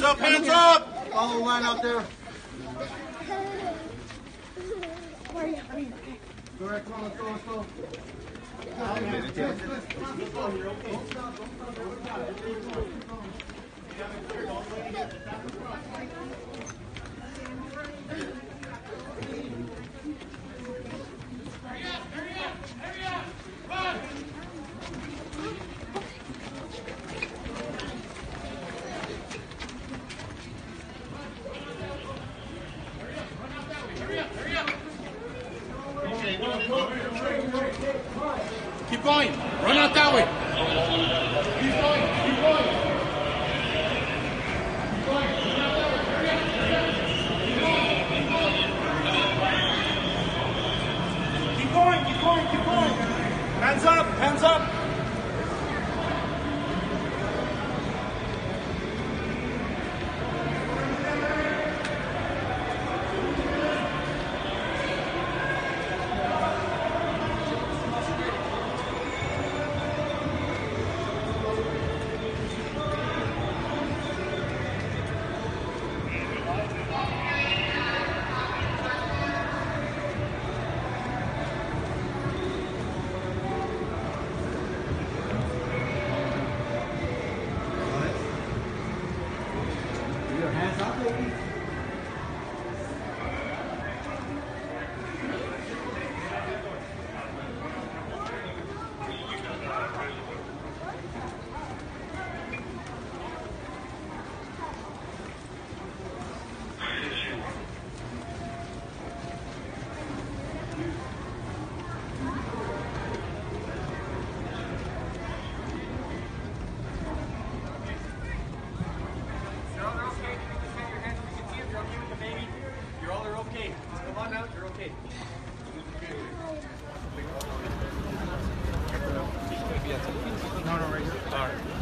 up, hands up! Follow the line out there. Where are you? Go right, come on, let's go, let's go. Keep going. Run out that way. Keep going. Keep going. Keep going. Run out that way. Hurry up. Hurry up. Keep going. Keep going. Keep going. Keep going. Keep going. Hands up. Hands up. Hands up, baby. Okay. Come on out. You're okay. No, right here. All right.